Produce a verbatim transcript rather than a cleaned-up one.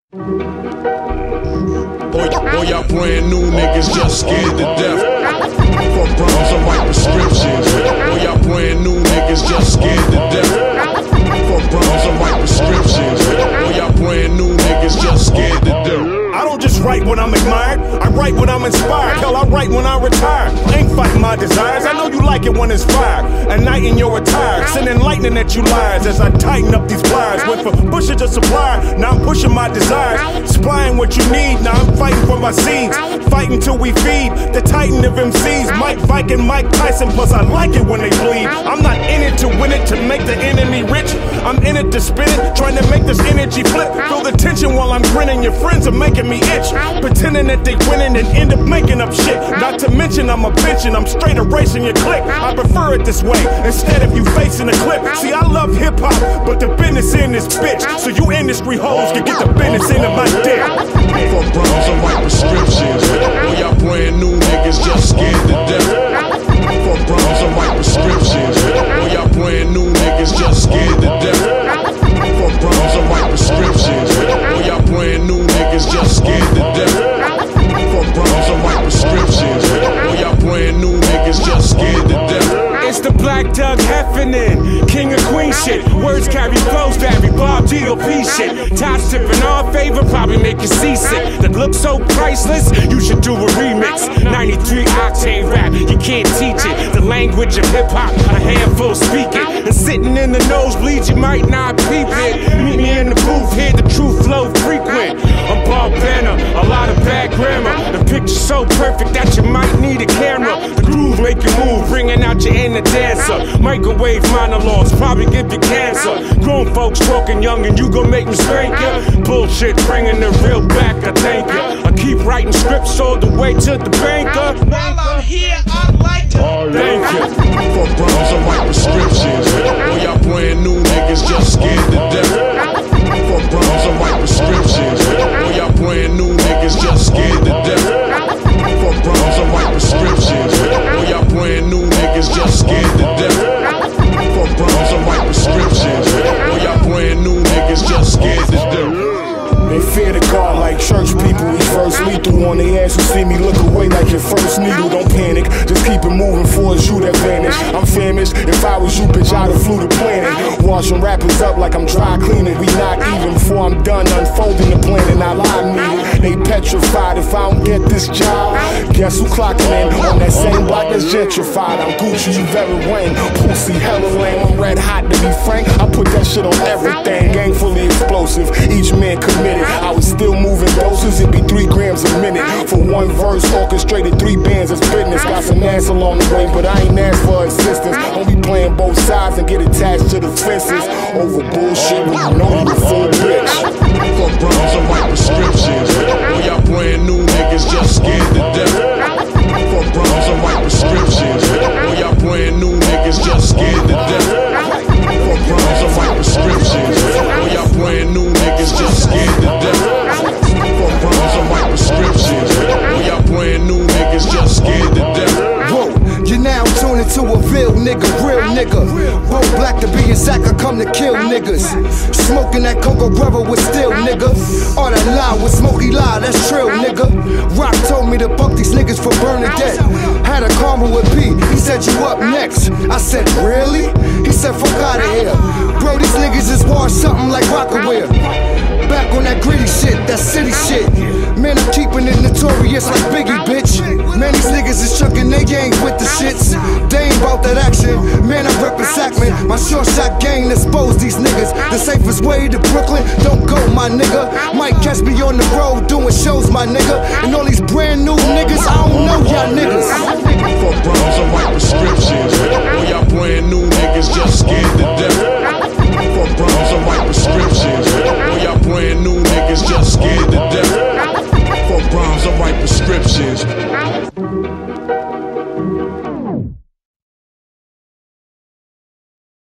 Boy, boy, y'all brand new niggas just scared to death. Fuck problems and white prescriptions. Boy, y'all brand new niggas just scared to death. Fuck problems and white prescriptions. Boy, y'all brand new niggas just scared to death. I don't just write when I'm admired, I write when I'm inspired. Hell, I write when I retire. Ain't fighting my desires, I know you like it when it's fire. At night in your attire, sending lightning at you liars as I tighten up these pliers. Went for Bush's a supplier, now I'm pushing my desires. Supplying what you need, now I'm fighting for my seeds. Fighting till we feed the titan of M Cs. Mike Viking, Mike Tyson, plus I like it when they bleed. I'm not in it to win it, to make the enemy rich. I'm in it to spin it, trying to make this energy flip. Feel the tension while I'm grinning, your friends are making me itch. Pretending that they winning and end up making up shit. Not to mention I'm a bitch and I'm straight erasing your clique. I prefer it this way, instead of you facing a clip. See, I love hip-hop, but the business in this bitch. So you industry hoes can get the business into my dick. Fuck problems and white prescriptions. Boy, y'all brand new niggas just scared to death. Fuck problems and white prescriptions. Boy, y'all brand new niggas just scared to death. Fuck problems and white prescriptions. Boy, y'all brand new niggas just scared to death. Fuck problems and white prescriptions. Boy, y'all brand new niggas just scared to death. It's the Black Doug Heffernan, king of queen shit. Words carry flows, vary, Bob G O P shit. Top tipping all favor, probably make you seasick. The look so priceless, you should do a remix. ninety-three octane rap, you can't teach it. The language of hip hop, a handful speak it. And sitting in the nosebleeds, you might not peep it. Meet me in the booth, hear the true flow frequent. I'm Bob Banner, a lot of bad grammar. The picture's so perfect that you might need a camera. The groove make you move, bringing out your inner dancer. Microwave monologues probably give you cancer. Grown folks talking young and you gon' make me spank ya. Bullshit bringing the real back, I thank ya. I keep writing scripts all the way to the banker. While I'm here, I'd like to Thank you. Fuck problems and white prescriptions. Boy, y'all brand new niggas just scared to death. Fuck problems and white prescriptions. Boy, y'all brand new niggas just scared to death. Fuck problems and white prescriptions. Boy, y'all brand new niggas just scared to death. Fuck problems and white prescriptions. Boy, y'all brand new niggas just scared to death. They fear the God like church people. We first lethal on their ass. You see me look away like your first needle. Don't panic, just keep it moving for it's you that vanish. I'm famished. If I was you, bitch, I'd have flew the planet. Washing rappers up like I'm dry cleaning. We not even before I'm done unfolding the plan. And all I need it. They petrified if I don't get this job. Guess who clocking in on that same block that's gentrified? I'm Gucci, you very Wayne. Pussy hella lame. I'm red hot to be frank. I put that shit on everything. Gang fully explosive. Each man committed. I was still moving doses, it'd be three grams a minute. For one verse, orchestrated three bands as business. Got some ass along the way, but I ain't asked for assistance. Only playing both sides and get attached to the fences. Over bullshit when you know you a full bitch. Fuck problems and white prescriptions. Boy, y'all brand new niggas just scared to death. Fuck problems and white prescriptions. Boy, y'all brand new niggas just scared to death. Fuck problems and white prescriptions. Boy, y'all brand new niggas just scared to death. Fuck problems and white prescriptions. Boy, y'all brand new niggas just scared to death. Whoa, you're now tuned into a real nigga, real nigga. Whoa, black to be exact, I come to kill niggas. Smoking that Coco Brother with still nigga. All that lie with Smokey lie, that's trill nigga. Rock told me to buck these niggas for Bernadette. Had a karma with P, he said you up next. I said really? He said fuck out of here. Bro, these niggas is war something like Rockaware. Back on that gritty shit, that city shit. Man, I'm keeping it notorious like Biggie, bitch. Man, these niggas is chucking they gang with the shits. They ain't about that action. Man, I'm reppin' Sackman. My short shot gang expose these niggas. The safest way to Brooklyn, don't go, my nigga. Might catch me on the road doing shows, my nigga. And all these brand new niggas, I don't know y'all niggas. Fuck problems and white prescriptions. Boy, y'all brand new niggas just scared to death. Fuck problems and white prescriptions. Boy, y'all brand new niggas just scared